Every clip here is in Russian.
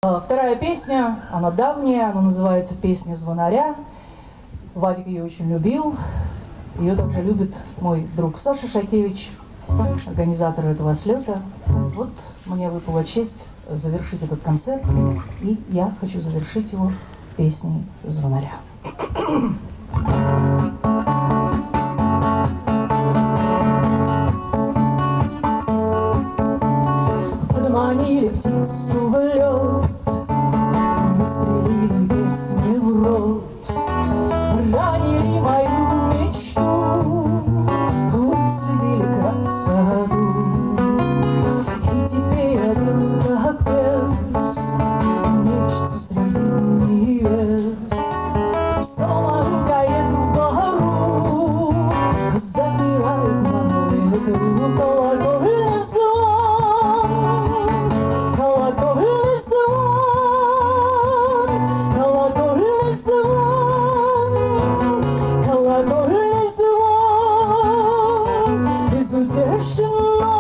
Вторая песня, она давняя, она называется «Песня звонаря». Вадик ее очень любил. Ее также любит мой друг Саша Шайкевич, организатор этого слета. Вот мне выпала честь завершить этот концерт, и я хочу завершить его песней звонаря. Подманили птицу в лед, выстрелили песни в рот, ранили мою мечту, высадили красоту. И теперь один как перст мечется среди невест, соломкает в бару, замирает на ветру колокольный звон, колокольный звон, колокольный звон, колокольный звон, безутешно,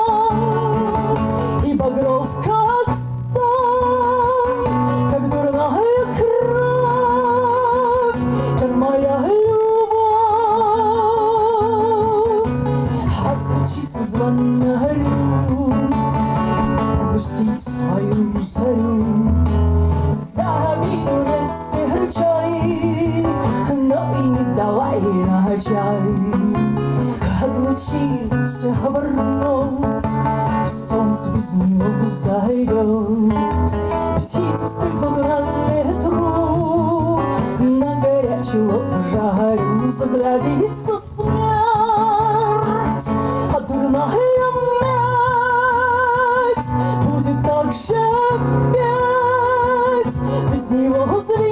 и багров как стон, как дурная кровь, как моя любовь. А случится звонарю пропустить свою зарю, за обиду не серчай, но и не давай на чай. Отлучиться, обернуть, солнце без него взойдет, птицы вспыхнут на ветру, на горячий лоб жарю заглядится смерть, а дурная медь будет так же петь, без него звезд.